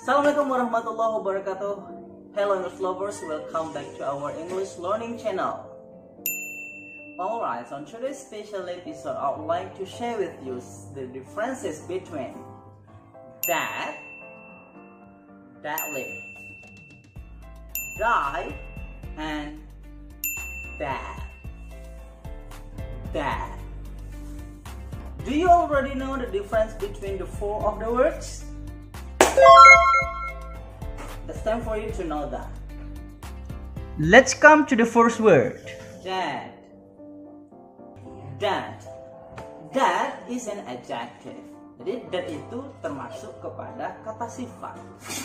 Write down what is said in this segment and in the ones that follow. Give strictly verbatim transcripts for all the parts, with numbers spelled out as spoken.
Assalamualaikum warahmatullahi wabarakatuh. Hello English lovers, welcome back to our English learning channel. Alright, on today's special episode, I would like to share with you the differences between that, that live, die, and that, that. Do you already know the difference between the four of the words? It's time for you to know that. Let's come to the first word. That. That. That is an adjective. Jadi that itu termasuk kepada kata sifat.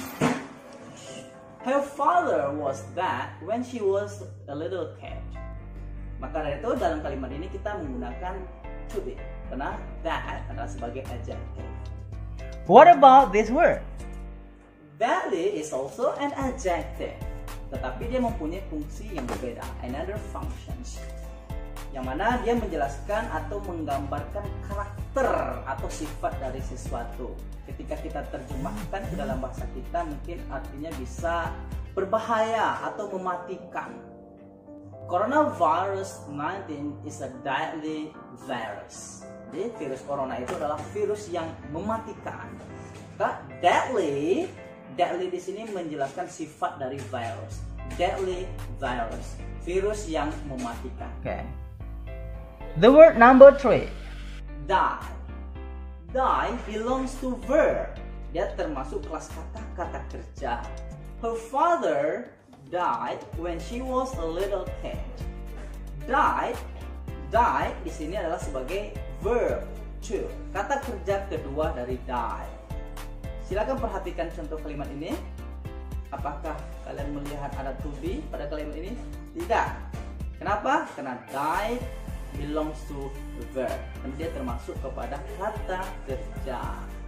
Her father was that when she was a little kid. Maka dari itu dalam kalimat ini kita menggunakan to be. Karena that adalah sebagai adjective. What about this word? Valley is also an adjective, tetapi dia mempunyai fungsi yang berbeda, another functions, yang mana dia menjelaskan atau menggambarkan karakter atau sifat dari sesuatu. Ketika kita terjemahkan ke dalam bahasa kita, mungkin artinya bisa berbahaya atau mematikan. Coronavirus nineteen is a deadly virus. Jadi virus corona itu adalah virus yang mematikan. Maka deadly Deadly di sini menjelaskan sifat dari virus. Deadly virus, virus yang mematikan. Okay. The word number three, die. Die belongs to verb. Dia termasuk kelas kata kata kerja. Her father died when she was a little kid. Die, die di sini adalah sebagai verb to. Kata kerja kedua dari die. Silakan perhatikan contoh kalimat ini. Apakah kalian melihat ada to be pada kalimat ini? Tidak. Kenapa? Karena die belongs to the verb. Dan dia termasuk kepada kata kerja.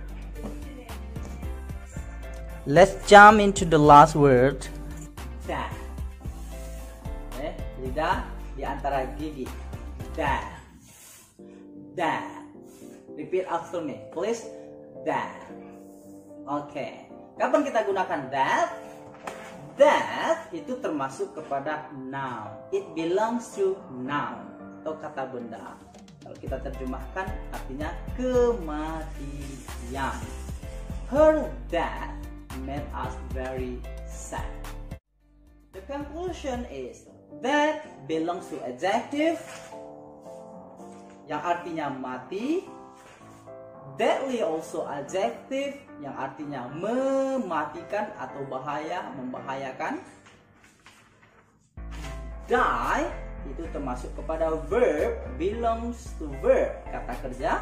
Let's jump into the last word. That. Eh, lidah di antara gigi. That. That. Repeat after me, please. That. Oke, okay. Kapan kita gunakan that? That itu termasuk kepada noun. It belongs to noun atau kata benda. Kalau kita terjemahkan artinya kematian. Her death made us very sad. The conclusion is that belongs to adjective yang artinya mati. Deadly also adjective yang artinya mematikan atau bahaya, membahayakan. Die itu termasuk kepada verb, belongs to verb, kata kerja.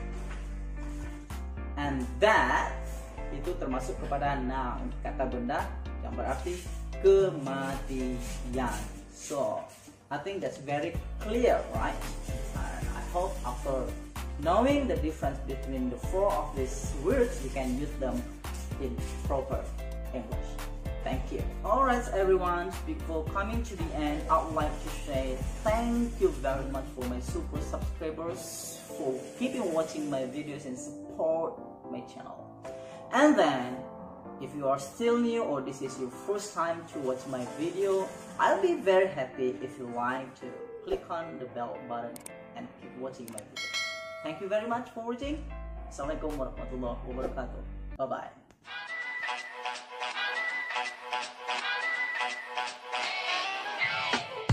And that itu termasuk kepada noun, kata benda yang berarti kematian. So, I think that's very clear, right? And I hope after knowing the difference between the four of these words, you can use them in proper English. Thank you. Alright everyone, before coming to the end, I would like to say thank you very much for my super subscribers for keeping watching my videos and support my channel. And then, if you are still new or this is your first time to watch my video, I'll be very happy if you like to click on the bell button and keep watching my video. Thank you very much for watching. Assalamualaikum warahmatullahi wabarakatuh. Bye bye.